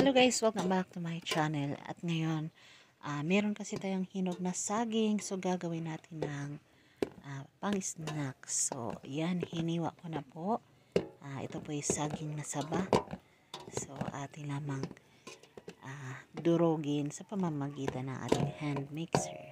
Hello guys, welcome back to my channel. At ngayon, meron kasi tayong hinog na saging. So gagawin natin ng pang-snacks. So yan, hiniwa ko na po. Ito po yung saging na saba. So atin lamang durugin sa pamamagitan ng ating hand mixer.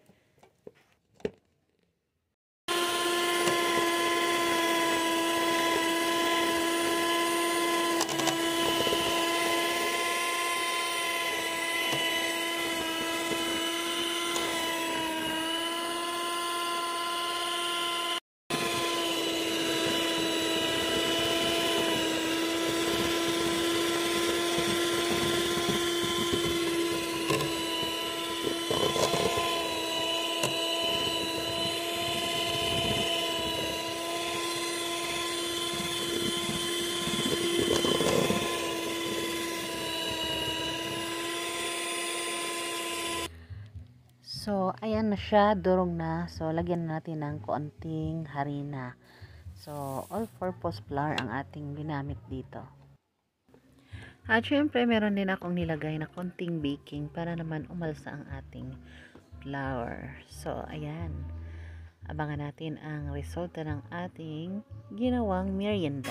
So, ayan na siya, durog na. So, lagyan natin ng konting harina. So, all-purpose flour ang ating ginamit dito. At syempre, meron din akong nilagay na konting baking para naman umalsa ang ating flour. So, ayan. Abangan natin ang resulta ng ating ginawang merienda.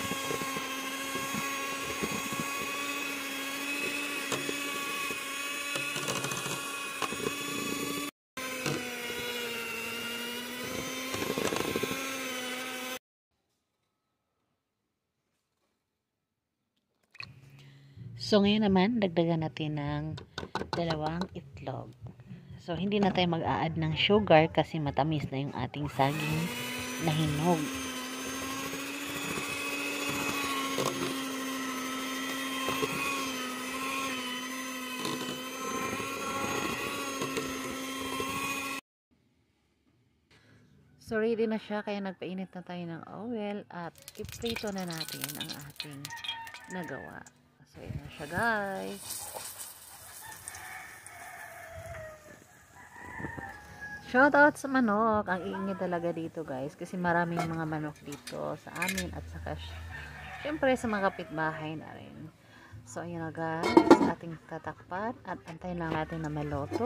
So, ngayon naman, dagdagan natin ng 2 itlog. So, hindi na tayo mag-a-add ng sugar kasi matamis na yung ating saging na hinog. So, ready na siya kaya nagpainit na tayo ng oil at iprito na natin ang ating nagawa. So, yun na siya guys. Shout out sa manok. Ang iingay talaga dito guys. Kasi maraming mga manok dito sa amin. At saka syempre sa mga kapitbahay na rin. So, ayun na guys. Ating tatakpan. At antayin lang natin na maluto.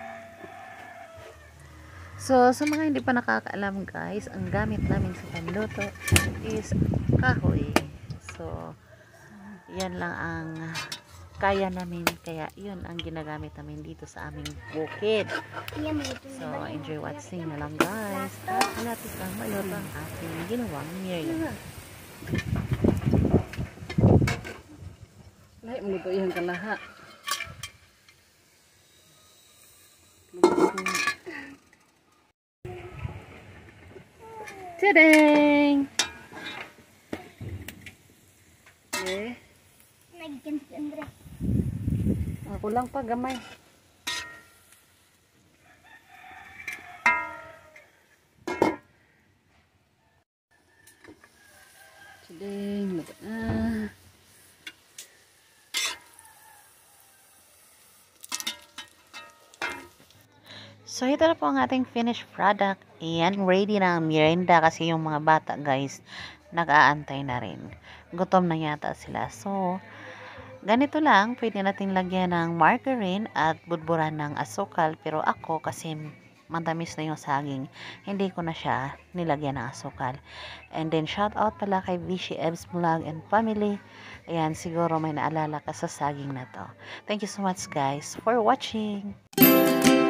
So, sa mga hindi pa nakakaalam guys. Ang gamit namin sa panluto is kahoy. So, yan lang ang kaya namin, kaya yun ang ginagamit namin dito sa aming bukid. So enjoy watching na lang guys at malapit lang maluto ang ating ginawang merienda. Lahat mo ito yung kalaha. Tadang! Eh? Ako lang pa gamay. Tadang, lagot na. So ito na po ang ating finished product. Ayan, ready na ang merienda kasi yung mga bata guys nag-aantay na rin. Gutom na yata sila. So, ganito lang, pwede natin lagyan ng margarine at budburan ng asukal. Pero ako, kasi matamis na yung saging, hindi ko na siya nilagyan ng asukal. And then, shout out pala kay Vichy Ebs Vlog and Family. Ayan, siguro may naalala ka sa saging na to. Thank you so much guys for watching.